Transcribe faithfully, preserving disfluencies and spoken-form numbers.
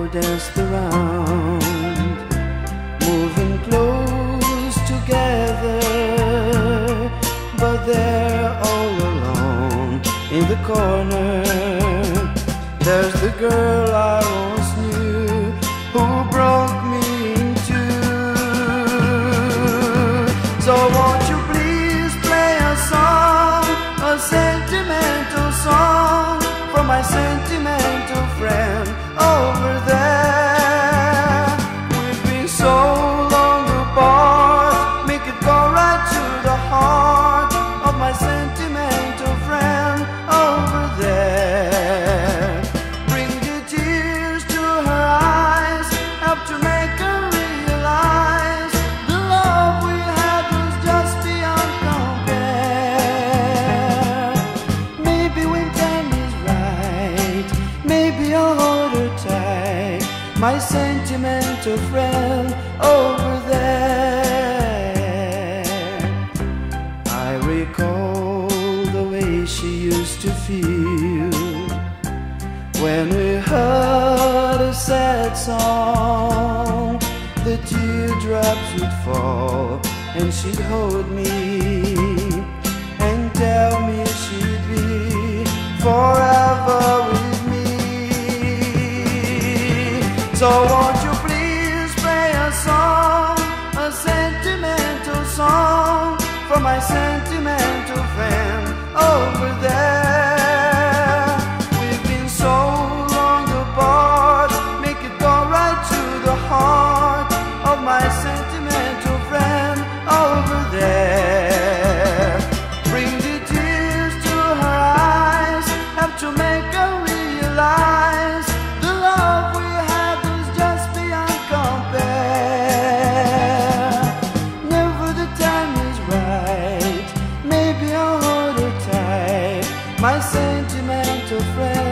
danced around, moving close together, but they're all alone in the corner. There's the girl I once knew who broke me in two. So won't you please play a song, a sentimental song for my sentimental friend over there. We've been so long apart, make it go right to the heart of my sentimental friend over there. Bring the tears to her eyes, help to make her realize the love we had was just beyond compare. Maybe when time is right, maybe I'll hold her tight, my sentimental friend over there. I recall the way she used to feel when we heard a sad song. The teardrops would fall and she'd hold me and tell me she'd be forever with me. So won't you please play a song, a sentimental song for my sentimental friend over there. We've been so long apart, make it go right to the heart of my sentimental friend over there. Bring the tears to her eyes, have to make her realize the love we had was just beyond compare. Never the time is right, maybe I'll hold her tight, my sentimental friend